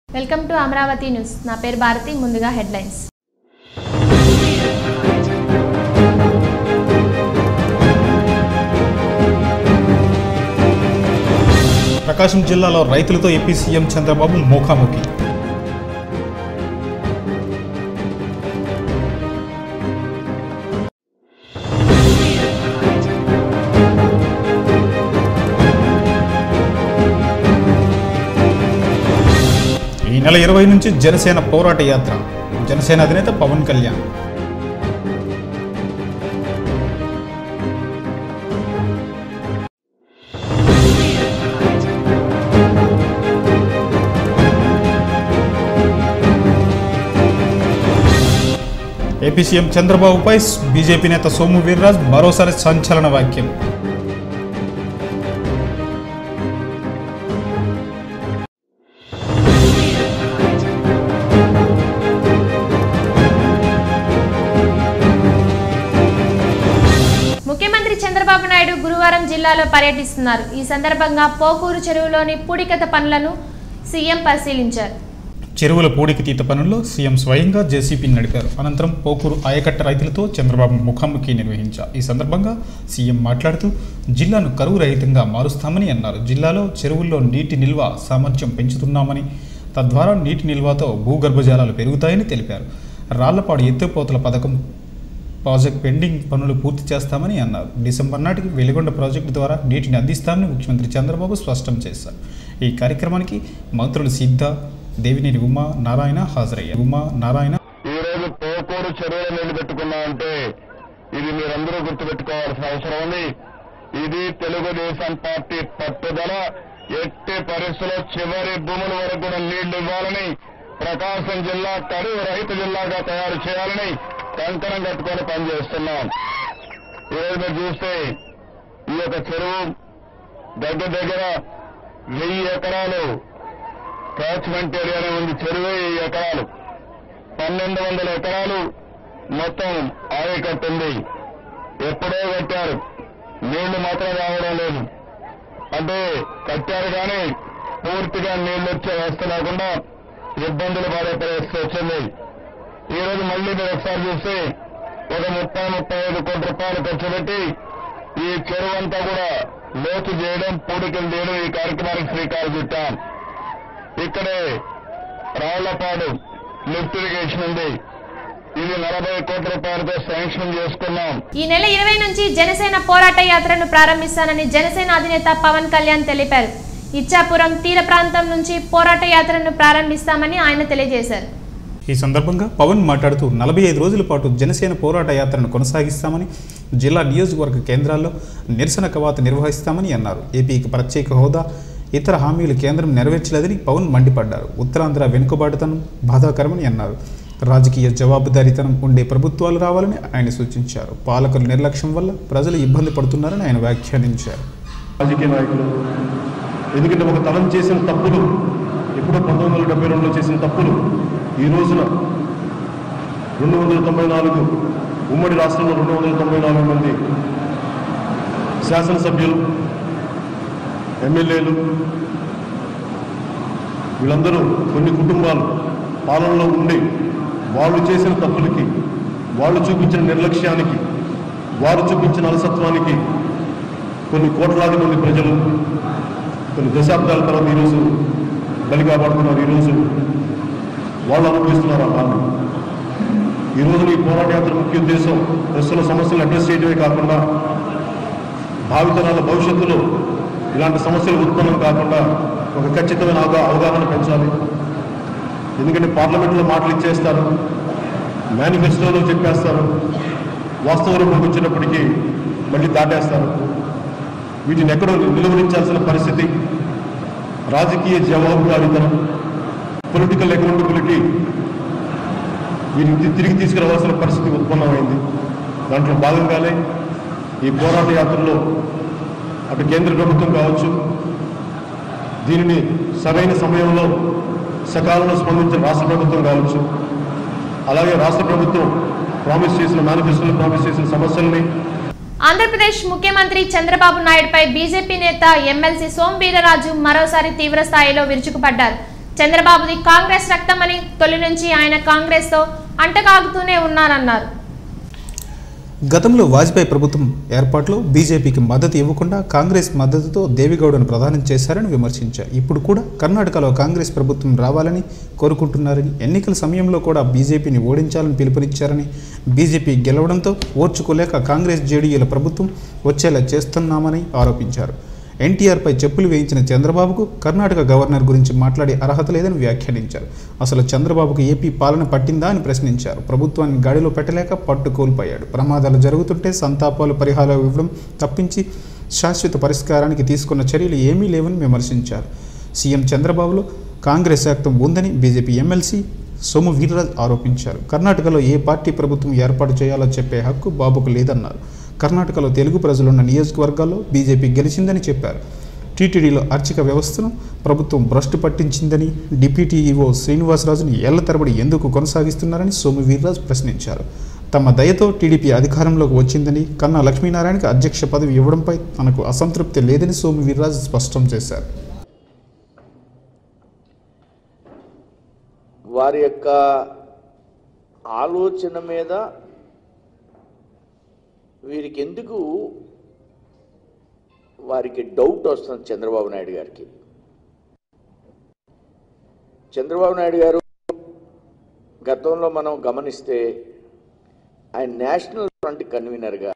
Welcome to Amaravati news. నా పేరు భారతి. ముందుగా హెడ్లైన్స్. ప్రకాశం జిల్లాలో రైతులతో ఏపీ సీఎం చంద్రబాబు ముఖాముఖి. ఈ నెల 20 నుంచి జనసేన పోరాట యాత్ర. జనసేన అధినేత పవన్ కళ్యాణ్. ఏపీ సీఎం చంద్రబాబుపై బీజేపీ నేత సోము వీర్రాజు మరోసారి సంచలన వ్యాఖ్యలు. ముఖ్యమంత్రి చంద్రబాబు నాయుడు గురువారం జిల్లాలో పర్యటిస్తున్నారు. ఈ సందర్భంగా పోకూరు చెరువులోని పూడికత పనులను సీఎం పరిశీలించారు. చెరువుల పూడికతీత పనుల్లో సీఎం స్వయంగా జేసీపీని నడిపారు. అనంతరం పోకూరు ఆయకట్ట రైతులతో చంద్రబాబు ముఖాముఖి నిర్వహించారు. ఈ సందర్భంగా సీఎం మాట్లాడుతూ జిల్లాను కరువు రహితంగా మారుస్తామని అన్నారు. జిల్లాలో చెరువుల్లో నీటి నిల్వ సామర్థ్యం పెంచుతున్నామని, తద్వారా నీటి నిల్వతో భూగర్భజలాలు పెరుగుతాయని తెలిపారు. రాళ్లపాడు ఎత్తిపోతల పథకం ప్రాజెక్ట్ పెండింగ్ పనులు పూర్తి చేస్తామని అన్నారు. డిసెంబర్ నాటికి వెలిగొండ ప్రాజెక్టు ద్వారా నీటిని అందిస్తామని ముఖ్యమంత్రి చంద్రబాబు స్పష్టం చేశారు. ఈ కార్యక్రమానికి మంత్రులు సిద్ధ, దేవినేని ఉమా నారాయణ హాజరయ్యారు. ఈరోజు పోకూరు చెరువులు నిలబెట్టుకున్నామంటే ఇది మీరందరూ గుర్తుపెట్టుకోవాల్సిన అవసరం ఉంది. ఇది తెలుగుదేశం పార్టీ పట్టుదల. ఎట్టి పరిస్థితుల్లో చివరి భూముల వరకు కూడా నీళ్లు ఇవ్వాలని, ప్రకాశం జిల్లా కరువు రహిత జిల్లాగా తయారు చేయాలని కంకణం కట్టుకొని పనిచేస్తున్నాం. ఈరోజు మీరు చూస్తే ఈ యొక్క చెరువు దగ్గర 1000 ఎకరాలు క్యాచ్మెంట్ ఏరియానే ఉంది. చెరువు 1000 ఎకరాలు, 1200 ఎకరాలు మొత్తం ఆయకట్టుంది. ఎప్పుడో కట్టారు, నీళ్లు మాత్రం రావడం లేదు. అంటే కట్టారు కానీ పూర్తిగా నీళ్లు వచ్చే వ్యవస్థ లేకుండా ఇబ్బందులు పడే పరిస్థితి వచ్చింది. ఈ రోజు మళ్లీ మీరు ఒకసారి చూస్తే ఒక 30-35 కోట్ల రూపాయలు ఖర్చు పెట్టి ఈ చెరువు అంతా కూడా లోతు చేయడం, పూడికలు చేయడం, ఈ కార్యక్రమానికి శ్రీకారం చుట్టాం. ఇక్కడే రాళ్లపాడు లిఫ్ట్ ఇరిగేషన్ ఉంది. ఇది 40 కోట్ల రూపాయలతో శాంక్షన్ చేసుకున్నాం. ఈ నెల 20 నుంచి జనసేన పోరాట యాత్రను ప్రారంభిస్తానని జనసేన అధినేత పవన్ కళ్యాణ్ తెలిపారు. ఇచ్చాపురం తీర ప్రాంతం నుంచి పోరాట యాత్రను ప్రారంభిస్తామని ఆయన తెలియజేశారు. ఈ సందర్భంగా పవన్ మాట్లాడుతూ 45 రోజుల పాటు జనసేన పోరాట యాత్రను కొనసాగిస్తామని, జిల్లా నియోజకవర్గ కేంద్రాల్లో నిరసన కవాతు నిర్వహిస్తామని అన్నారు. ఏపీకి ప్రత్యేక హోదా, ఇతర హామీలు కేంద్రం నెరవేర్చలేదని పవన్ మండిపడ్డారు. ఉత్తరాంధ్ర వెనుకబాటుతనం బాధాకరమని అన్నారు. రాజకీయ జవాబుదారీతనం ఉండే ప్రభుత్వాలు రావాలని ఆయన సూచించారు. పాలకుల నిర్లక్ష్యం వల్ల ప్రజలు ఇబ్బంది పడుతున్నారని ఆయన వ్యాఖ్యానించారు. రాజకీయ నాయకులు ఎందుకంటే ఒక తరం చేసిన తప్పులు, ఎప్పుడో 1972లో చేసిన తప్పులు ఈ రోజున 294 ఉమ్మడి రాష్ట్రంలో 294 మంది శాసనసభ్యులు, ఎమ్మెల్యేలు, వీళ్ళందరూ కొన్ని కుటుంబాలు పాలనలో ఉండి వాళ్ళు చేసిన తప్పులకి, వాళ్ళు చూపించిన నిర్లక్ష్యానికి, వారు చూపించిన అలసత్వానికి కొన్ని కోట్లాది మంది ప్రజలు కొన్ని దశాబ్దాల తర్వాత ఈరోజు బలిగా పడుతున్నారు. ఈరోజు వాళ్ళు అనుభవిస్తున్నారు ఆ బాధ. ఈరోజు ఈ పోరాట యాత్ర ముఖ్య ఉద్దేశం ప్రస్తుత సమస్యలు అడ్రస్ చేయడమే కాకుండా భావితరాల భవిష్యత్తులో ఇలాంటి సమస్యలు ఉత్పన్నం కాకుండా ఒక ఖచ్చితమైన అవగాహన పెంచాలి. ఎందుకంటే పార్లమెంట్లో మాటలు ఇచ్చేస్తారు, మేనిఫెస్టోలో చెప్పేస్తారు, వాస్తవ రూపంకి వచ్చినప్పటికీ మళ్ళీ దాటేస్తారు. వీటిని ఎక్కడో నిలువరించాల్సిన పరిస్థితి, రాజకీయ జవాబుదారీతనం, పొలిటికల్ అకౌంటబిలిటీ వీటిని తిరిగి తీసుకురావాల్సిన పరిస్థితి ఉత్పన్నమైంది. దాంట్లో భాగంగానే ఈ పోరాట యాత్రలో అటు కేంద్ర ప్రభుత్వం కావచ్చు, దీనిని సరైన సమయంలో సకాలంలో స్పందించిన రాష్ట్ర ప్రభుత్వం కావచ్చు, అలాగే రాష్ట్ర ప్రభుత్వం ప్రామిస్ చేసిన మేనిఫెస్టోలో ప్రామిస్ చేసిన సమస్యల్ని ఆంధ్రప్రదేశ్ ముఖ్యమంత్రి చంద్రబాబు నాయుడుపై బీజేపీ నేత ఎమ్మెల్సీ సోము వీర్రాజు మరోసారి తీవ్ర స్థాయిలో విరుచుకుపడ్డారు. చంద్రబాబుది కాంగ్రెస్ రక్తమని తొలి నుంచి ఆయన కాంగ్రెస్తో అంటకాగుతూనే ఉన్నారన్నారు. గతంలో వాజ్పేయి ప్రభుత్వం ఏర్పాటులో బీజేపీకి మద్దతు ఇవ్వకుండా కాంగ్రెస్ మద్దతుతో దేవిగౌడను ప్రధానం చేశారని విమర్శించారు. ఇప్పుడు కూడా కర్ణాటకలో కాంగ్రెస్ ప్రభుత్వం రావాలని కోరుకుంటున్నారని, ఎన్నికల సమయంలో కూడా బీజేపీని ఓడించాలని పిలుపునిచ్చారని, బీజేపీ గెలవడంతో ఓర్చుకోలేక కాంగ్రెస్ జేడీయూల ప్రభుత్వం వచ్చేలా చేస్తున్నామని ఆరోపించారు. ఎన్టీఆర్పై చెప్పులు వేయించిన చంద్రబాబుకు కర్ణాటక గవర్నర్ గురించి మాట్లాడే అర్హత లేదని వ్యాఖ్యానించారు. అసలు చంద్రబాబుకు ఏపీ పాలన పట్టిందా అని ప్రశ్నించారు. ప్రభుత్వాన్ని గాడిలో పెట్టలేక పట్టు కోల్పోయాడు. ప్రమాదాలు జరుగుతుంటే సంతాపాలు పరిహారాలు ఇవ్వడం తప్పించి శాశ్వత పరిష్కారానికి తీసుకున్న చర్యలు ఏమీ లేవని విమర్శించారు. సీఎం చంద్రబాబులో కాంగ్రెస్ రక్తం ఉందని బీజేపీ ఎమ్మెల్సీ సోము వీర్రాజు ఆరోపించారు. కర్ణాటకలో ఏ పార్టీ ప్రభుత్వం ఏర్పాటు చేయాలో చెప్పే హక్కు బాబుకు లేదన్నారు. కర్ణాటకలో తెలుగు ప్రజలున్న నియోజకవర్గాల్లో బీజేపీ గెలిచిందని చెప్పారు. టీటీడీలో ఆర్థిక వ్యవస్థను ప్రభుత్వం భ్రష్టు పట్టించిందని, డిప్యూటీ ఈవో శ్రీనివాసరాజుని ఏళ్ల తరబడి ఎందుకు కొనసాగిస్తున్నారని సోము వీర్రాజు ప్రశ్నించారు. తమ దయతో టీడీపీ అధికారంలోకి వచ్చిందని, కన్నా లక్ష్మీనారాయణకి అధ్యక్ష పదవి ఇవ్వడంపై తనకు అసంతృప్తి లేదని సోము వీర్రాజు స్పష్టం చేశారు. వారి యొక్క ఆలోచన మీద వీరికి ఎందుకు వారికి డౌట్ వస్తుంది చంద్రబాబు నాయుడు గారికి. చంద్రబాబు నాయుడు గారు గతంలో మనం గమనిస్తే ఆయన నేషనల్ ఫ్రంట్ కన్వీనర్గా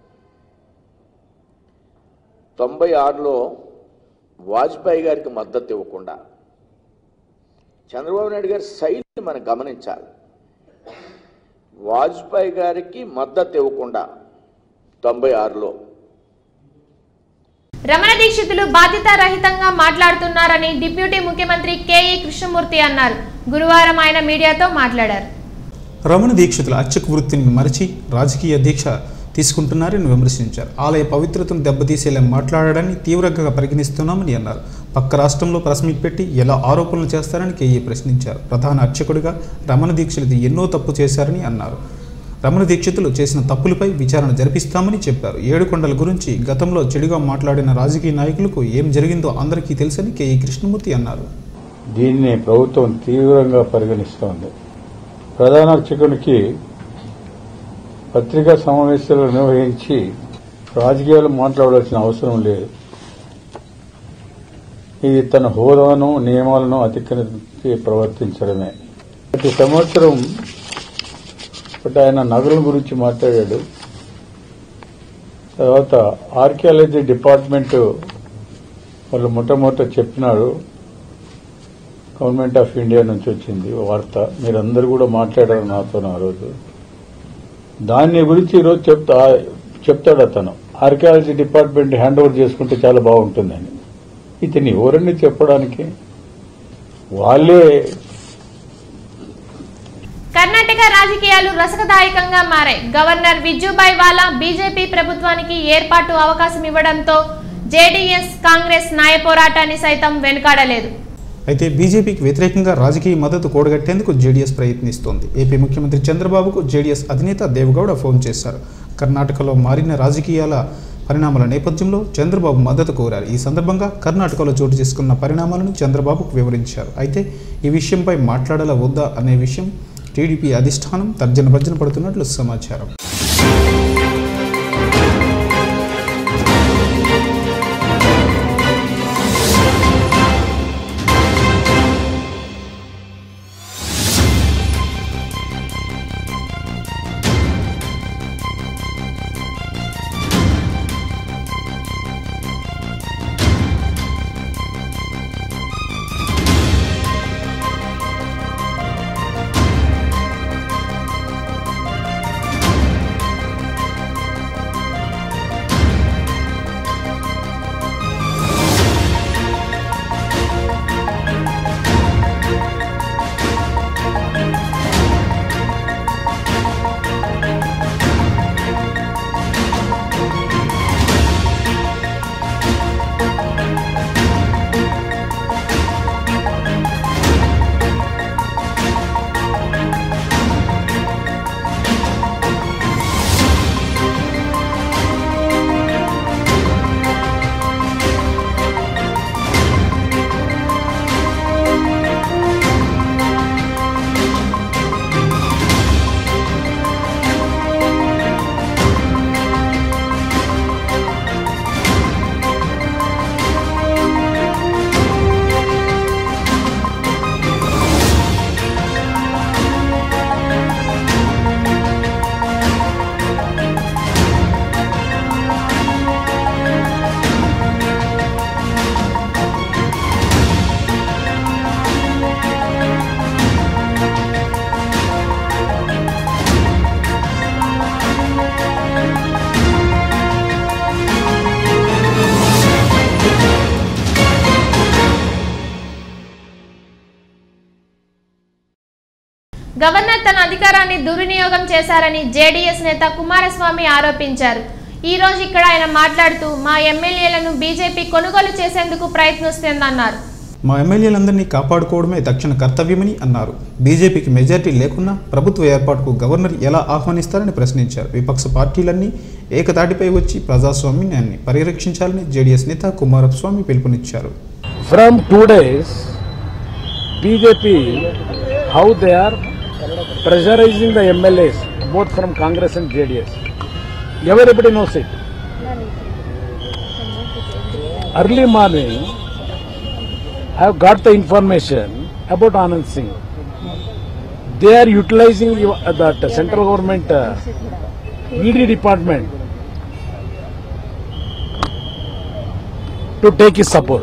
96లో వాజ్పేయి గారికి మద్దతు ఇవ్వకుండా, చంద్రబాబు నాయుడు గారి శైలిని మనం గమనించాలి. వాజ్పేయి గారికి మద్దతు ఇవ్వకుండా 96లో రమణ దీక్షితులు బాధ్యతారహితంగా మాట్లాడుతున్నారని డిప్యూటీ ముఖ్యమంత్రి కేఈ కృష్ణమూర్తి అన్నారు. గురువారం ఆయన మీడియాతో మాట్లాడారు. రమణ దీక్షితుల అర్చక వృత్తిని మరచి రాజకీయ దీక్ష తీసుకుంటున్నారని విమర్శించారు. ఆలయ పవిత్రతను దెబ్బతీసేలా మాట్లాడడాన్ని తీవ్రంగా పరిగణిస్తున్నామని అన్నారు. పక్క రాష్ట్రంలో ప్రెస్ మీట్ పెట్టి ఎలా ఆరోపణలు చేస్తారని కేఈ ప్రశ్నించారు. ప్రధాన అర్చకుడిగా రమణ దీక్షితులు ఎన్నో తప్పు చేశారని అన్నారు. రమణ దీక్షితులు చేసిన తప్పులపై విచారణ జరిపిస్తామని చెప్పారు. ఏడుకొండల గురించి గతంలో చెడుగా మాట్లాడిన రాజకీయ నాయకులకు ఏం జరిగిందో అందరికీ తెలుసని కేఈ కృష్ణమూర్తి అన్నారు. దీన్ని ప్రభుత్వం తీవ్రంగా పరిగణిస్తోంది. ప్రధాన అర్చకునికి పత్రికా సమావేశాలు నిర్వహించి రాజకీయాలు మాట్లాడాల్సిన అవసరం లేదు. ఇది తన హోదాను నియమాలను అతిక్రమించి ప్రవర్తించడమే. ప్రతి సంవత్సరం ఆయన నగరం గురించి మాట్లాడాడు. తర్వాత ఆర్కియాలజీ డిపార్ట్మెంట్ వాళ్ళు మొట్టమొదట చెప్పినాడు. గవర్నమెంట్ ఆఫ్ ఇండియా నుంచి వచ్చింది వార్త, మీరందరూ కూడా మాట్లాడారు నాతో ఆ రోజు. దాని గురించి ఈరోజు చెప్తాడు అతను. ఆర్కియాలజీ డిపార్ట్మెంట్ హ్యాండ్ ఓవర్ చేసుకుంటే చాలా బాగుంటుందని. ఇతని ఎవరన్నీ చెప్పడానికి వాళ్ళే. కర్ణాటక రాజకీయాలు రసకదాయకంగా మారాయి. గవర్నర్ విజుభాయ్ వాలా బీజేపీ ప్రభుత్వానికి ఏర్పాటు అవకాశం ఇవ్వడంతో జేడీఎస్ కాంగ్రెస్ న్యాయ పోరాటాన్ని సైతం వెనుకాడలేదు. అయితే బీజేపీకి వ్యతిరేకంగా రాజకీయ మద్దతు కూడగట్టేందుకు జేడీఎస్ ప్రయత్నిస్తోంది. ఏపీ ముఖ్యమంత్రి చంద్రబాబుకు జేడీఎస్ అధినేత దేవగౌడ ఫోన్ చేశారు. కర్ణాటకలో మారిన రాజకీయాల పరిణామాల నేపథ్యంలో చంద్రబాబు మద్దతు కోరారు. ఈ సందర్భంగా కర్ణాటకలో చోటు చేసుకున్న పరిణామాలను చంద్రబాబుకు వివరించారు. అయితే ఈ విషయంపై మాట్లాడాలా వద్దా అనే విషయం టీడీపీ అధిష్టానం తర్జన భర్జన పడుతున్నట్లు సమాచారం. గవర్నర్ తన అధికారాన్ని దుర్వినియోగం చేశారని జేడీఎస్ నేత కుమారస్వామి ఆరోపించారు. ఈ రోజు ఇక్కడ ఆయన మాట్లాడుతూ మా ఎమ్మెల్యేలను బీజేపీ కొనుగోలు చేసేందుకు ప్రయత్నిస్తుందన్నారు. మా ఎమ్మెల్యేలందరినీ కాపాడుకోవడమే తక్షణ కర్తవ్యమని అన్నారు. బీజేపీకి మెజార్టీ లేకున్నా ప్రభుత్వ ఏర్పాటుకు గవర్నర్ ఎలా ఆహ్వానిస్తారని ప్రశ్నించారు. విపక్ష పార్టీలన్నీ ఏకతాటిపై వచ్చి ప్రజాస్వామ్యాన్ని పరిరక్షించాలని జేడీఎస్ నేత కుమారస్వామి పిలుపునిచ్చారు. From 2 days, BJP, how they are pressurizing the MLAs, both from Congress and JDS. Everybody knows it. Early morning, I have got the information about Anand Singh. They are utilizing that central government ED department to take his support.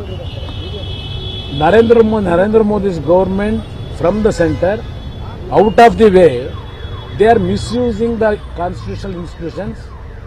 Narendra Modi's government from the center, out of the way, they are misusing the constitutional institutions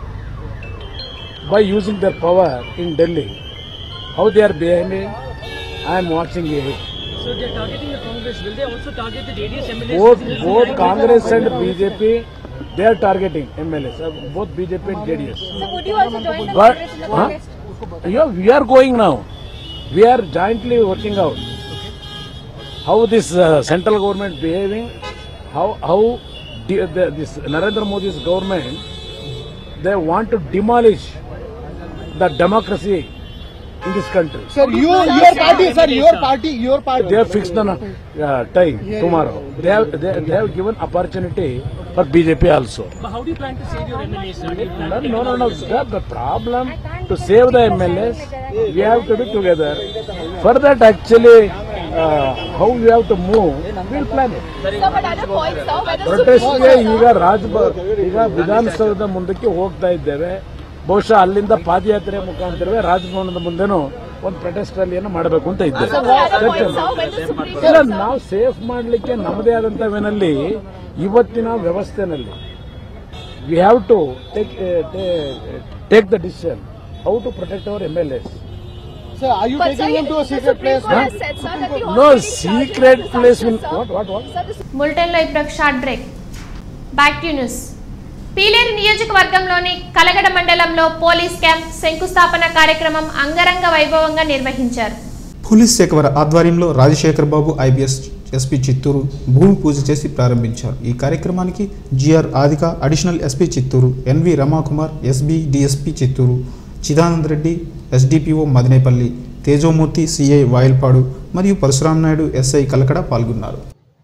by using their power in Delhi. How they are behaving, I am watching it. So they are targeting the Congress. Will they also target the JDS MLAs? Both Congress and BJP, they are targeting MLAs, both BJP and JDS. So would you also join the But, Congress in the Congress? Yeah, we are going now. We are jointly working out how this central government behaving, how this Narendra Modi's government, they want to demolish the democracy in this country. Sir, your party. They have fixed the time tomorrow. They have given opportunity for BJP also. But how do you plan to save your MLAs? Sir? Do you plan No. The problem to save the MLAs, we have to be together. For that, actually, how we have to move, we'll plan it. Sir, but other points, sir, whether protest ಈಗ ವಿಧಾನಸೌಧದ ಮುಂದಕ್ಕೆ ಹೋಗ್ತಾ ಇದ್ದೇವೆ. ಬಹುಶಃ ಅಲ್ಲಿಂದ ಪಾದಯಾತ್ರೆ ಮುಖಾಂತರವೇ ರಾಜಭವನದ ಮುಂದೆನೂ ಒಂದು ಪ್ರೊಟೆಸ್ಟ್ ರ್ಯಾಲಿಯನ್ನು ಮಾಡಬೇಕು ಅಂತ ಇದ್ದೇವೆ. ಇಲ್ಲ, ನಾವು ಸೇಫ್ ಮಾಡಲಿಕ್ಕೆ ನಮ್ಮದೇ ಆದಂತ ವೇನಲ್ಲಿ ಇವತ್ತಿನ ವ್ಯವಸ್ಥೆನಲ್ಲಿ we have to take the decision how to protect our MLAs. Sir, are you taking them to a secret place? No secret place. What? Bulletin లో ఇప్పుడు short break. Back to news. Pileru నియోజకవర్గంలోని కలగడ మండలంలో పోలీస్ క్యాంప్ శంకుస్థాపన కార్యక్రమం అంగరంగ వైభవంగా నిర్వహించారు. Police శాఖ ఆధ్వర్యంలో రాజశేఖర్ బాబు ఐపీఎస్ ఎస్పీ చిత్తూరు భూమి పూజ చేసి ప్రారంభించారు. ఈ కార్యక్రమానికి GR Adhika additional SP Chittoor, NV Ramakumar SB DSP Chittoor, Chidanand Reddy SDPO Madanapalle, Tejomurthy CI Vayalpadu మరియు పరశురామ్ నాయుడు ఎస్ఐ కలకడ పాల్గొన్నారు.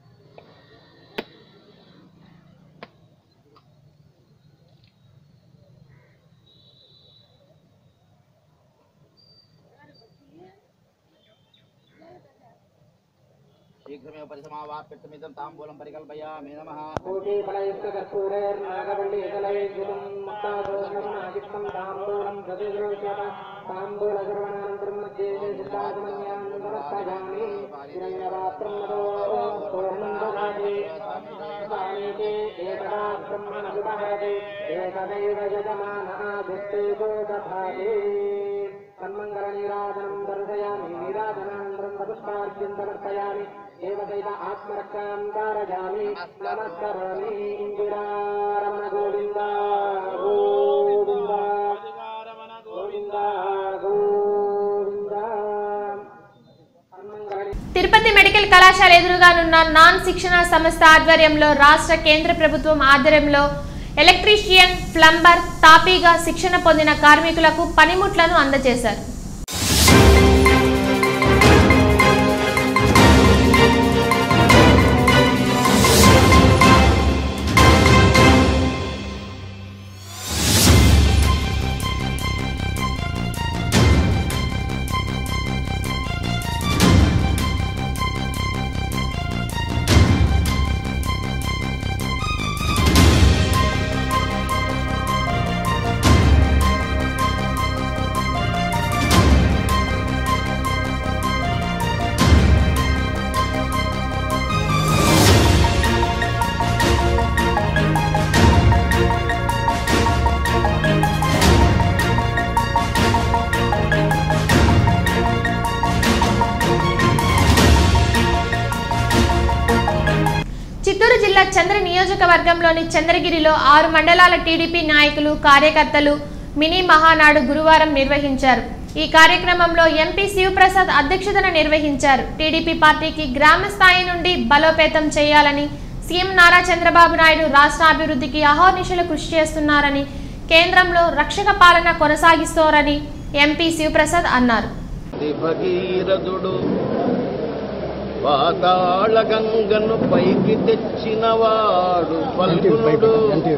शीघ्रमेव परिसमावाप्यर्थमिदं ताम्बूलं परिकल्पयामि नमः। तन्मङ्गलनीराजनं दर्शयामि नीराजनानन्तरं पुष्पार्घ्यं समर्पयामि देवदैव आत्मरक्षां कारयामि नमस्करोमि इन्दिरारमण गोविन्द गोविन्द गोविन्द गोविन्द। తిరుపతి మెడికల్ కళాశాల ఎదురుగానున్న నాన్ శిక్షణ సంస్థ ఆధ్వర్యంలో రాష్ట్ర కేంద్ర ప్రభుత్వం ఆధ్వర్యంలో ఎలక్ట్రీషియన్, ప్లంబర్, తాపీగా శిక్షణ పొందిన కార్మికులకు పనిముట్లను అందజేశారు. జిల్లా చంద్ర నియోజకవర్గంలోని చంద్రగిరిలో 6 మండలాల టీడీపీ నాయకులు కార్యకర్తలు మినీ మహానాడు గురువారం నిర్వహించారు. ఈ కార్యక్రమంలో ఎంపీ శివప్రసాద్ అధ్యక్షతన నిర్వహించారు. టీడీపీ పార్టీకి గ్రామ స్థాయి నుండి బలోపేతం చేయాలని సీఎం నారా చంద్రబాబు నాయుడు రాష్ట్ర అభివృద్ధికి అహర్నిశలు కృషి చేస్తున్నారని, కేంద్రంలో రక్షక పాలన కొనసాగిస్తారని ఎంపీ శివప్రసాద్ అన్నారు. పాతాళ గంగను పైకి తెచ్చినవాడు పల్గునుడు,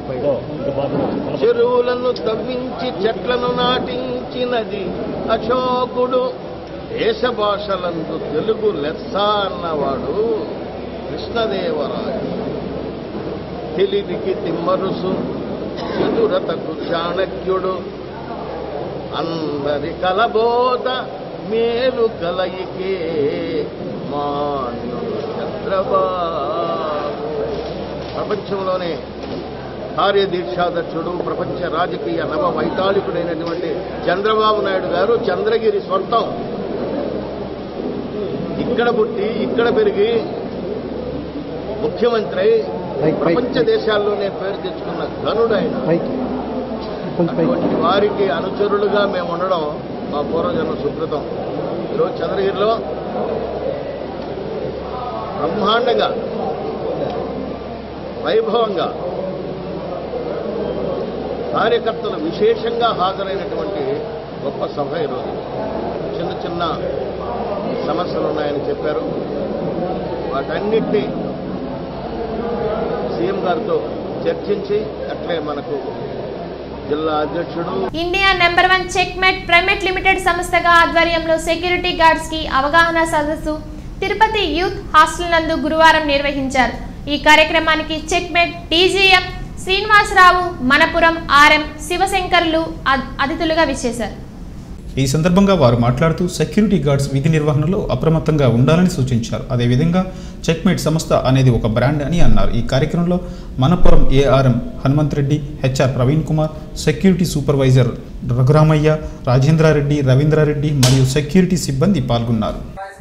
చెరువులను తవ్వించి చెట్లను నాటించినది అశోకుడు, దేశ భాషలందు తెలుగు లెస్స అన్నవాడు కృష్ణదేవరాయలు, తెలివికి తిమ్మరుసు చతురతకు చాణక్యుడు, అందరి కలబోత మేలు కలయికే మాన్యుడు చంద్రబాబు. ప్రపంచంలోనే కార్యదీక్షాదక్షుడు, ప్రపంచ రాజకీయ నవ వైతాళికుడైనటువంటి చంద్రబాబు నాయుడు గారు చంద్రగిరి స్వంతం. ఇక్కడ పుట్టి ఇక్కడ పెరిగి ముఖ్యమంత్రి ప్రపంచ దేశాల్లోనే పేరు తెచ్చుకున్న ఘనుడైన అటువంటి వారికి అనుచరులుగా మేము ఉండడం మా పూర్వజన్మ సుకృతం. ఈరోజు చంద్రగిరిలో బ్రహ్మాండంగా వైభవంగా కార్యకర్తలు విశేషంగా హాజరైనటువంటి గొప్ప సభ ఈరోజు. చిన్న చిన్న సమస్యలు ఉన్నాయని చెప్పారు. వాటన్నిటినీ సీఎం గారితో చర్చించి అట్లే మనకు జిల్లా అధ్యక్షుడు India number 1 Checkmate private limited సంస్థగా ఆధ్వర్యంలో సెక్యూరిటీ గార్డ్స్ కి అవగాహన సదస్సు తిరుపతి యూత్ హాస్టల్ నందు గురువారం నిర్వహించారు. ఈ కార్యక్రమానికి Checkmate DGM Srinivasarao, Manappuram RM శివశంకర్లు అతిథులుగా విచ్చేశారు. ఈ సందర్భంగా వారు మాట్లాడుతూ సెక్యూరిటీ గార్డ్స్ విధి నిర్వహణలో అప్రమత్తంగా ఉండాలని సూచించారు. అదేవిధంగా చెక్మేట్ సంస్థ అనేది ఒక బ్రాండ్ అని అన్నారు. ఈ కార్యక్రమంలో Manappuram ARM Hanumanth Reddy, HR Praveen Kumar, security supervisor Raghuramaiah, Rajendra Reddy, Ravindra Reddy మరియు సెక్యూరిటీ సిబ్బంది పాల్గొన్నారు.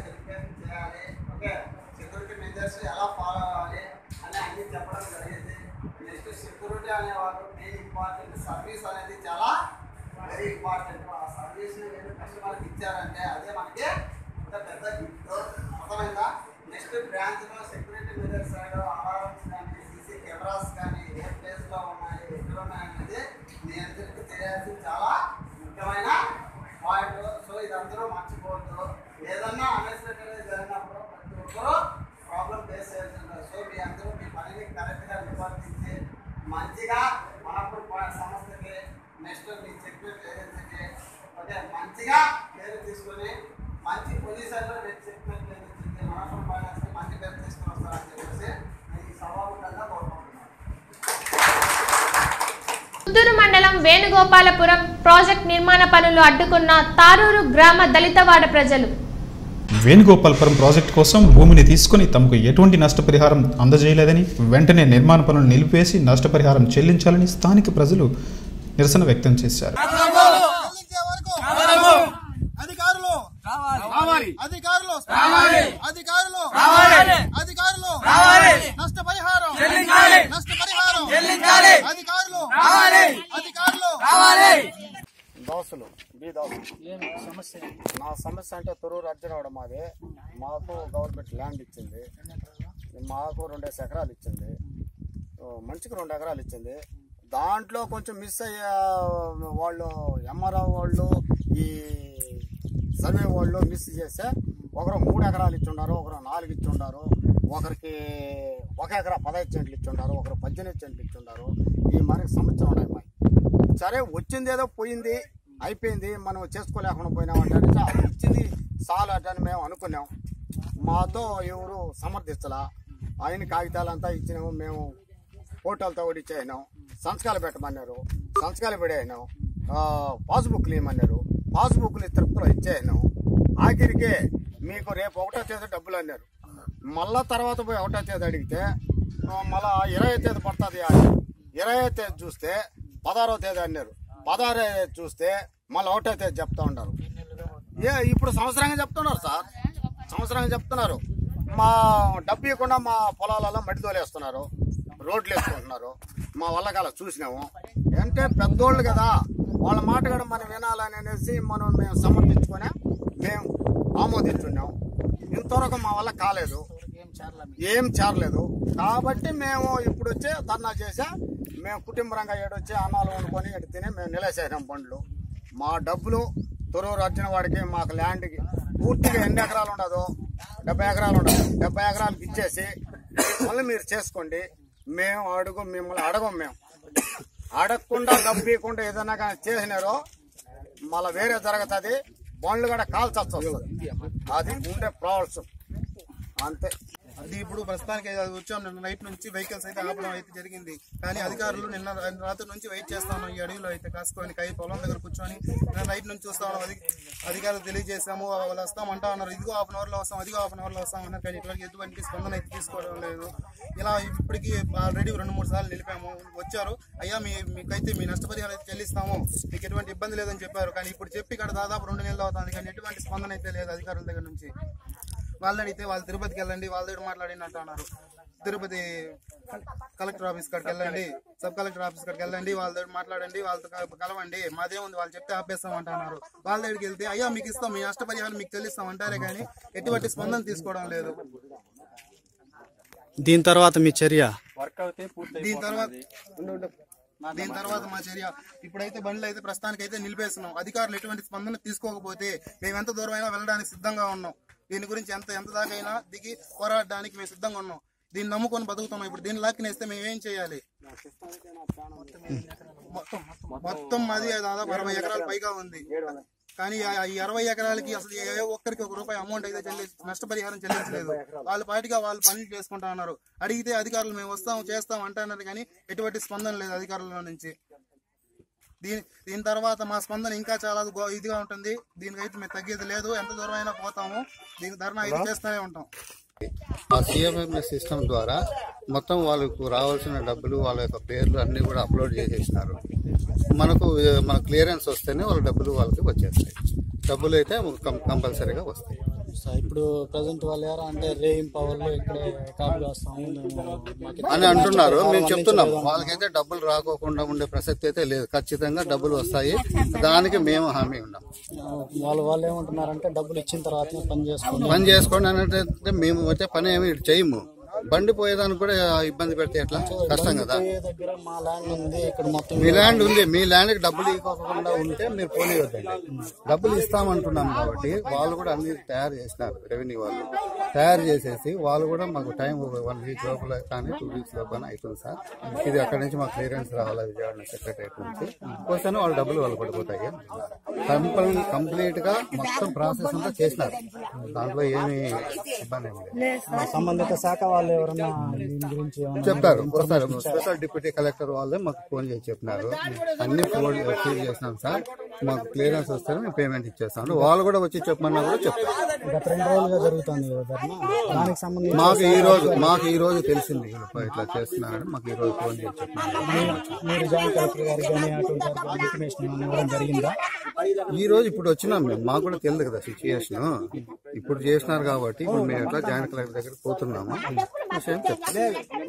ఇచ్చారంటే అదే మనకి ఇంత పెద్ద గిఫ్ట్ అర్థమైందా. నెక్స్ట్ బ్రాంచ్ లో సెక్యూరిటీ మెజర్ సైడ్ అలారమ్స్ కానీ సీసీ కెమెరాస్ కానీ ఏ ప్లేస్ లో ఉన్నాయి, ఎక్కడ ఉన్నాయనేది మీ అందరికీ తెలియాల్సింది చాలా ముఖ్యమైన పాయింట్. సో ఇదందరూ మర్చిపోవద్దు. ఏదన్నా అన్ఎక్స్పెక్టెడ్ జరిగినప్పుడు ప్రతి ఒక్కరూ ప్రాబ్లం ఫేస్ చేయాల్సి ఉంటుంది. సో మీ అందరూ మీ పనిని కరెక్ట్ గా నిర్వర్తించి మంచిగా మనప్పుడు సంస్థకి నెక్స్ట్ మీ సెక్యూరిటీ ఏజెన్సీకి ఓకే మంచిగా పేరు తీసుకొని మంచి పొజిషన్లో సెక్యూరిటీ ఏజెన్సీకి మనప్పుడు ఫైనాన్స్కి మంచి పేరు తీసుకొని వస్తారని చెప్పేసి ఈ సభాముఖంగా కోరుకుంటున్నాను. పుత్తూరు మండలం వేణుగోపాలపురం ప్రాజెక్ట్ నిర్మాణ పనులు అడ్డుకున్న తారూరు గ్రామ దళితవాడ ప్రజలు. వేణుగోపాలపురం ప్రాజెక్టు కోసం భూమిని తీసుకుని తమకు ఎటువంటి నష్టపరిహారం అందజేయలేదని, వెంటనే నిర్మాణ పనులు నిలిపివేసి నష్టపరిహారం చెల్లించాలని స్థానిక ప్రజలు నిరసన వ్యక్తం చేశారు. దోస్తులు నా సమస్య అంటే తొరూరు అర్జునవాడ మాది. మాకు గవర్నమెంట్ ల్యాండ్ ఇచ్చింది, మాకు 2 ఎకరాలు ఇచ్చింది, మంచికి 2 ఎకరాలు ఇచ్చింది. దాంట్లో కొంచెం మిస్ అయ్యే వాళ్ళు ఎంఆర్ఓ వాళ్ళు ఈ సర్వే వాళ్ళు మిస్ చేస్తే ఒకరు 3 ఎకరాలు ఇచ్చుండారు, ఒకరు 4 ఇచ్చుండారు, ఒకరికి 1 ఎకరా 15 సెంట్లు ఇచ్చుండారు, ఒకరు 18 సెంట్లు ఇచ్చుండారు. ఈ మనకి సంవత్సరం ఉన్నాయి మాకు. సరే వచ్చింది ఏదో పోయింది అయిపోయింది, మనం చేసుకోలేకుండా పోయినామంటే అది ఇచ్చింది చాలు అని మేము అనుకున్నాం. మాతో ఎవరు సమర్థించలా. ఆయన కాగితాలంతా ఇచ్చినాము, మేము ఫోటోలతో కూడా ఇచ్చేసినాం. సంతకాలు పెట్టమన్నారు, సంతకాలు పెడేసినాం. పాస్బుక్లు ఇవ్వమన్నారు, పాస్బుక్లు తిరుపతిలో ఇచ్చేసినాం. ఆఖరికి మీకు రేపు 1వ తేదీ డబ్బులు అన్నారు. మళ్ళా తర్వాత పోయి 1వ తేదీ అడిగితే మళ్ళా 20వ తేదీ పడుతుంది. 20వ తేదీ చూస్తే 16వ తేదీ అన్నారు. 16వ తేదీ చూస్తే మళ్ళీ 1వ తేదీ చెప్తా ఉన్నారు. ఇప్పుడు సంవత్సరంగా చెప్తున్నారు సార్, సంవత్సరంగా చెప్తున్నారు. మా డబ్బు ఇవ్వకుండా మా పొలాలలో మట్టి తోలేస్తున్నారు. రోడ్లు వేసుకుంటున్నారు. మా వల్ల కాల చూసినాము. అంటే పెద్దోళ్ళు కదా, వాళ్ళ మాట కూడా మనం వినాలని అనేసి మేము సమర్థించుకొని మేము ఆమోదించున్నాం. ఇంతవరకు మా వల్ల కాలేదు, ఏం చేరలేదు. కాబట్టి మేము ఇప్పుడు వచ్చి ధర్నా చేసా. మేము కుటుంబరంగా ఏడొచ్చి అన్నాలు వండుకొని ఎటు తిని మేము నిలేసేసాం బండ్లు. మా డబ్బులు తొరూరు వచ్చిన వాడికి మాకు ల్యాండ్కి పూర్తిగా ఎన్ని ఎకరాలు ఉండదు, 70 ఎకరాలు ఉండదు. 70 ఎకరాలకు ఇచ్చేసి మళ్ళీ మీరు చేసుకోండి. మిమ్మల్ని అడగం. మేము అడగకుండా డబ్బు ఇవ్వకుండా ఏదైనా కానీ చేసినారో మళ్ళీ వేరే జరుగుతుంది. బండ్లు కూడా కాల్చాల్సి వస్తుంది. అది ఉండే ప్రాబ్లమ్స్ అంతే. అది ఇప్పుడు ప్రస్తుతానికి వచ్చాం. నిన్న నైట్ నుంచి వెహికల్స్ అయితే ఆపడం అయితే జరిగింది. కానీ అధికారులు నిన్న రాత్రి నుంచి వెయిట్ చేస్తా ఉన్నాం. ఈ అడవిలో అయితే కాసుకొని పొలం దగ్గర కూర్చొని నిన్న నైట్ నుంచి చూస్తా ఉన్నాం. అధికారులు తెలియజేసాము, వాళ్ళు వస్తామంటా ఉన్నారు. ఇదిగో హాఫ్ అన్ అవర్లో వస్తాం, అదిగో హాఫ్ అన్ అవర్లో వస్తాం అన్నారు. కానీ ఇటువంటి ఎటువంటి స్పందన అయితే తీసుకోవడం లేదు. ఇలా ఇప్పటికీ ఆల్రెడీ 2-3 సార్లు నిలిపాము. వచ్చారు, అయ్యా మీకైతే మీ నష్టపరిహారం అయితే చెల్లిస్తాము, మీకు ఎటువంటి ఇబ్బంది లేదని చెప్పారు. కానీ ఇప్పుడు చెప్పి ఇక్కడ దాదాపు 2 నెలలు అవుతుంది. కానీ ఎటువంటి స్పందన అయితే లేదు అధికారుల దగ్గర నుంచి. వాళ్ళని అడిగితే వాళ్ళు తిరుపతికి వెళ్ళండి, వాళ్ళ దగ్గర మాట్లాడినట్టు అన్నారు. తిరుపతి కలెక్టర్ ఆఫీస్ కాడికి వెళ్ళండి, సబ్ కలెక్టర్ ఆఫీస్ కాడికి వెళ్ళండి, వాళ్ళ దగ్గర మాట్లాడండి, వాళ్ళతో కలవండి, మాదేముంది వాళ్ళు చెప్తే ఆపేస్తాం అంటున్నారు. వాళ్ళ దగ్గరికి వెళ్తే అయ్యా మీకు ఇస్తాం, మీ నష్టపరిహారం మీకు చెల్లిస్తాం అంటారే కానీ ఎటువంటి స్పందన తీసుకోవడం లేదు. దీని తర్వాత మీ చర్య? దీని తర్వాత మా చర్య ఇప్పుడైతే బండ్లు అయితే ప్రస్తుతానికి అయితే నిలిపేస్తున్నాం. అధికారులు ఎటువంటి స్పందన తీసుకోకపోతే మేము ఎంత దూరం అయినా వెళ్ళడానికి సిద్ధంగా ఉన్నాం. దీని గురించి ఎంత దాకా అయినా దిగి పోరాడడానికి మేము సిద్ధంగా ఉన్నాం. దీన్ని నమ్ముకొని బతుకుతున్నాం. ఇప్పుడు దీన్ని లాక్కినేస్తే మేము ఏం చేయాలి? మొత్తం మాది దాదాపు 60 ఎకరాల పైగా ఉంది. కానీ ఈ 60 ఎకరాలకి అసలు ఏ ఒక్కరికి ₹1 అమౌంట్ అయితే నష్టపరిహారం చెల్లించలేదు. వాళ్ళ పాటిగా వాళ్ళు పనులు చేసుకుంటా ఉన్నారు. అడిగితే అధికారులు మేము వస్తాం చేస్తాం అంటున్నారు కానీ ఎటువంటి స్పందన లేదు అధికారుల నుంచి. దీని తర్వాత మా స్పందన ఇంకా చాలా ఇదిగా ఉంటుంది. దీనికైతే మేము తగ్గేది లేదు. ఎంత దూరం అయినా పోతాము. దీనికి ధర్నా అయితే చేస్తూనే ఉంటాం. ఆ CFMS సిస్టమ్ ద్వారా మొత్తం వాళ్ళకు రావాల్సిన డబ్బులు, వాళ్ళ యొక్క పేర్లు అన్ని కూడా అప్లోడ్ చేసేసినారు. మన క్లియరెన్స్ వస్తేనే వాళ్ళ డబ్బులు వాళ్ళకి వచ్చేస్తాయి. డబ్బులు అయితే కంపల్సరీగా వస్తాయి. ఇప్పుడు ప్రజెంట్ వాళ్ళు ఎవరు అంటే రేయింపవర్లో ఇక్కడ కాపులు వస్తాము అని అంటున్నారు. మేము చెప్తున్నాం వాళ్ళకైతే డబ్బులు రాకోకుండా ఉండే ప్రసక్తి అయితే లేదు. ఖచ్చితంగా డబ్బులు వస్తాయి, దానికి మేము హామీ ఉన్నాం. వాళ్ళు ఏమంటున్నారంటే డబ్బులు ఇచ్చిన తర్వాత పని చేసుకోండి అంటే మేము అయితే పని ఏమి చేయము. బండి పోయేదానికి కూడా ఇబ్బంది పెడితే ఎట్లా? కష్టం కదా. మీ ల్యాండ్ ఉంది, మీ ల్యాండ్కి డబ్బులు ఇవ్వకుండా ఉంటే మీరు పోనీవద్దండి. డబ్బులు ఇస్తామంటున్నాం కాబట్టి వాళ్ళు కూడా అన్ని తయారు చేసినారు. రెవెన్యూ వాళ్ళు తయారు చేసేసి వాళ్ళు కూడా మాకు టైం 1 వీక్ లోపల కానీ 2 వీక్స్ లోపల అవుతుంది సార్, ఇది అక్కడి నుంచి మాకు క్లియరెన్స్ రావాలి విజయవాడ సెక్రటరేట్ నుంచి వస్తేనే వాళ్ళ డబ్బులు వాళ్ళు పడిపోతాయి. కంప్లీట్ గా మొత్తం ప్రాసెస్ అంతా చేసినారు. దాంట్లో ఏమి ఇబ్బంది లేదు. సంబంధిత శాఖ వాళ్ళు ఎవరన్నా గురించి చెప్తారు, వస్తారు. స్పెషల్ డిప్యూటీ కలెక్టర్ వాళ్ళే మాకు ఫోన్ చేసి చెప్పినారు. అన్ని ఫీల్ చేసినాం సార్, మాకు క్లియరెన్స్ వస్తే మేము పేమెంట్ ఇచ్చేస్తాం. వాళ్ళు కూడా వచ్చి చెప్పమన్నా కూడా చెప్తారు. గత 2 రోజులుగా జరుగుతుంది దానికి సంబంధించి మాకు ఈ రోజు తెలిసింది ఇట్లా చేస్తున్నారని. మాకు ఈ రోజు ఫోన్ చేసి చెప్పినారు. మీరు జాయింట్ కలెక్టర్ గారికి కానీ అటువంటి ఇన్ఫర్మేషన్ ఇవ్వడం జరిగిందా? ఈ రోజు ఇప్పుడు వచ్చినాం మేము, మాకు కూడా తెలియదు కదా సిచ్యుయేషన్. ఇప్పుడు చేసినారు కాబట్టి ఇప్పుడు మేము ఎట్లా జాయింట్ కలెక్టర్ దగ్గర పోతున్నాము విషయం చెప్తాను.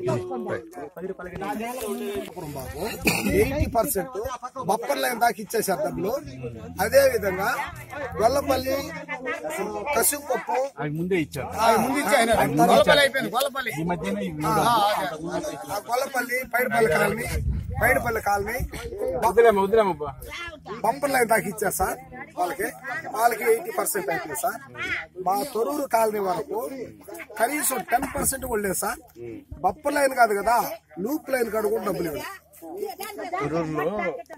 80% బప్పర్ లైన్ దాకా ఇచ్చేసారు డబ్బులు. అదే విధంగా గొల్లపల్లి, కసుపప్పు ముందే ఇచ్చారు. Gollapalli, Paidipalli colony bumper line దాకా ఇచ్చారు సార్. వాళ్ళకి 80% అయిపోయింది సార్. మా తొరూరు కాలనీ వరకు కనీసం 10% కూడా లేదు సార్. బప్పర్ లైన్ కాదు కదా, లూప్ లైన్ కాదు కూడా డబ్బులు ఇవ్వలేదు. తొరూరులో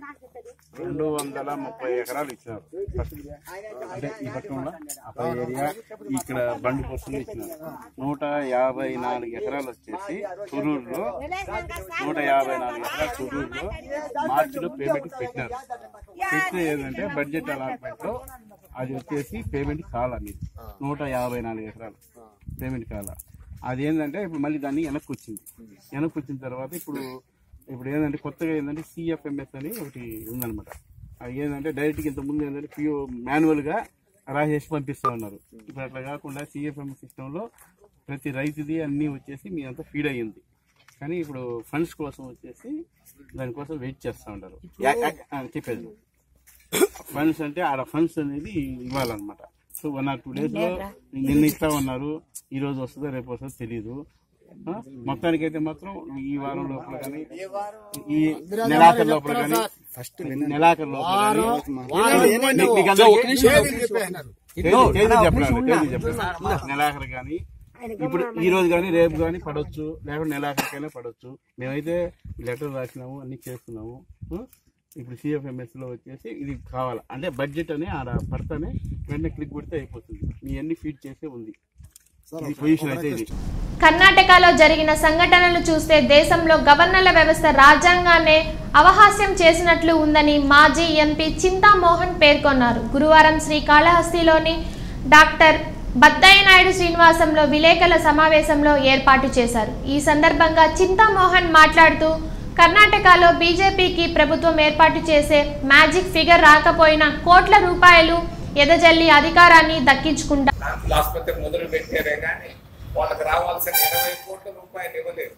230 ఎకరాలు ఇచ్చినారు. అంటే ఈ పట్టణంలో ఆ ఏరియా ఇక్కడ బండి పోస్టులు ఇచ్చినారు. 154 ఎకరాలు వచ్చేసి తొరూరులో 154 ఎకరాలు తొరూరులో మార్చిలో పేమెంట్ పెట్టినారు. పెడితే ఏంటంటే బడ్జెట్ అలాట్మెంట్ లో అది వచ్చేసి పేమెంట్ కావాలి. 154 ఎకరాలు పేమెంట్ కాల. అది ఏంటంటే ఇప్పుడు మళ్ళీ దాన్ని వెనక్కి వచ్చిన తర్వాత ఇప్పుడు ఏంటంటే కొత్తగా ఏంటంటే CFMS అని ఒకటి ఉందన్నమాట. అది ఏంటంటే డైరెక్ట్గా ఇంతకుముందు ఏంటంటే PO మాన్యువల్గా రాసేసి పంపిస్తూ ఉన్నారు. ఇప్పుడు అట్లా కాకుండా CFMS సిస్టంలో ప్రతి రైతుది అన్నీ వచ్చేసి మీ అంతా ఫీడ్ అయ్యింది. కానీ ఇప్పుడు ఫండ్స్ కోసం వచ్చేసి దానికోసం వెయిట్ చేస్తూ ఉంటారు. చెప్పేది ఫండ్స్ అంటే ఆడ ఫండ్స్ అనేది ఇవ్వాలన్నమాట. సో 1 or 2 days లో నిన్న ఇస్తా ఉన్నారు, ఈ రోజు వస్తుందో రేపు వస్తుందో తెలియదు. మొత్తానికైతే మాత్రం ఈ వారం లోపల కానీ ఈ నెలాఖరు లోపల కానీ నెలాఖరు లోపల నెలాఖరు కానీ ఇప్పుడు ఈ రోజు కానీ రేపు కానీ పడవచ్చు, లేకపోతే నెలాఖరికైనా పడవచ్చు. మేమైతే లెటర్ రాసినాము, అన్ని చేస్తున్నాము. ఇప్పుడు CFMS లో వచ్చేసి ఇది కావాలి అంటే బడ్జెట్ అని ఆడ పడతానే వెంటనే క్లిక్ కొడితే అయిపోతుంది. మీ అన్ని ఫీడ్ చేసే ఉంది పొజిషన్ అయితే ఇది. కర్ణాటకలో జరిగిన సంఘటనలు చూస్తే దేశంలో గవర్నర్ల వ్యవస్థ రాజ్యాంగాన్నే అవహాస్యం చేసినట్లు ఉందని మాజీ ఎంపీ చింతామోహన్ పేర్కొన్నారు. గురువారం శ్రీకాళహస్తిలోని డాక్టర్ బద్దయ్య నాయుడు శ్రీనివాసంలో విలేకరుల సమావేశంలో ఏర్పాటు చేశారు. ఈ సందర్భంగా చింతామోహన్ మాట్లాడుతూ కర్ణాటకలో బీజేపీకి ప్రభుత్వం ఏర్పాటు చేసే మ్యాజిక్ ఫిగర్ రాకపోయినా కోట్ల రూపాయలు ఎదజల్లి అధికారాన్ని దక్కించుకుంటారు. ఆసుపత్రి మొదలు పెట్టారే కానీ వాళ్ళకి రావాల్సిన 20 కోట్ల రూపాయలు ఇవ్వలేదు.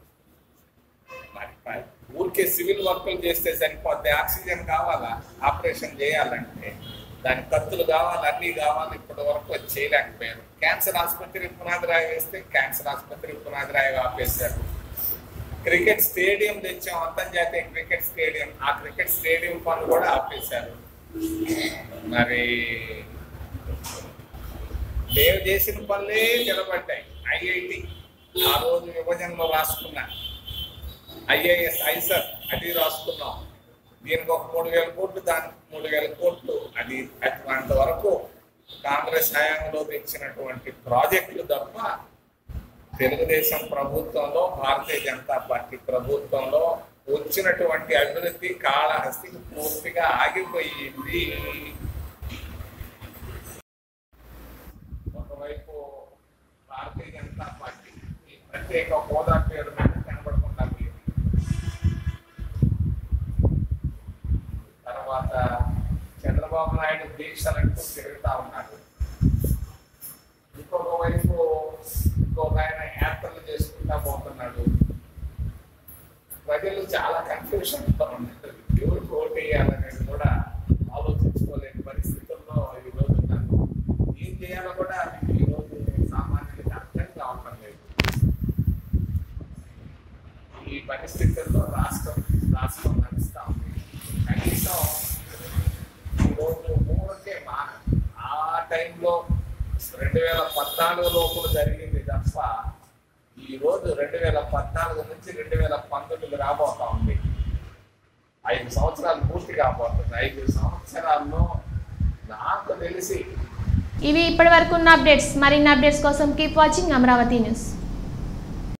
ఊరికే సివిల్ వర్కులు చేస్తే సరిపోతే ఆక్సిజన్ కావాలా, ఆపరేషన్ చేయాలంటే దానికి కత్తులు కావాలి, అన్నీ కావాలి. ఇప్పటి వరకు అది చేయలేకపోయారు. క్యాన్సర్ ఆసుపత్రి పునాది రాయి వేస్తే క్యాన్సర్ ఆసుపత్రి పునాది రాయి ఆపేశారు. క్రికెట్ స్టేడియం తెచ్చాం, అంతర్జాతీయ క్రికెట్ స్టేడియం, ఆ క్రికెట్ స్టేడియం పనులు కూడా ఆపేశారు. మరి లేవు చేసిన పనులే నిలబడ్డాయి. ఐఐటి ఆ రోజు విభజనలో రాసుకున్నా, IAS ఐసర్ అది రాసుకున్నాం. దీనికి ఒక 3,000 కోట్లు, దానికి 3,000 కోట్లు. అది అంతవరకు కాంగ్రెస్ హయాంలో తెచ్చినటువంటి ప్రాజెక్టులు తప్ప తెలుగుదేశం ప్రభుత్వంలో, భారతీయ జనతా పార్టీ ప్రభుత్వంలో వచ్చినటువంటి అభివృద్ధి కాళహస్తికి పూర్తిగా ఆగిపోయింది. ఒకవైపు భారతీయ జనతా పార్టీ ప్రత్యేక హోదా పేరు మీద కనబడకుండా పోయింది. తర్వాత చంద్రబాబు నాయుడు దీక్షలంటూ తిరుగుతా ఉన్నాడు. ఇంకొక వైపు ఇంకొక ఆయన యాత్రలు చేసుకుంటా పోతున్నాడు. ప్రజలు చాలా కన్ఫ్యూషన్ ఉన్నారు. ఎవరికి ఓటు వేయాలనేది కూడా ఆలోచించుకోలేని పరిస్థితుల్లో ఈరోజు ఉన్నారు. ఏం చేయాలో కూడా ఈరోజు సామాన్యులకు అర్థం కావటం లేదు. ఈ పరిస్థితుల్లో రాష్ట్రం నడుస్తూ ఉంది. కనీసం ఈరోజు ఊరికే ఆ టైంలో 2014 లోపల జరిగింది తప్ప ఈరోజు 2014 నుంచి 2019 రాబోతా ఉంది. 5 సంవత్సరాలు పూర్తి కాబోతుంది. 5 సంవత్సరాల్లో నాకు తెలిసి ఇవి ఇప్పటి వరకు ఉన్న అప్డేట్స్. మరిన్ని అప్డేట్స్ కోసం కీప్ వాచింగ్ అమరావతి న్యూస్.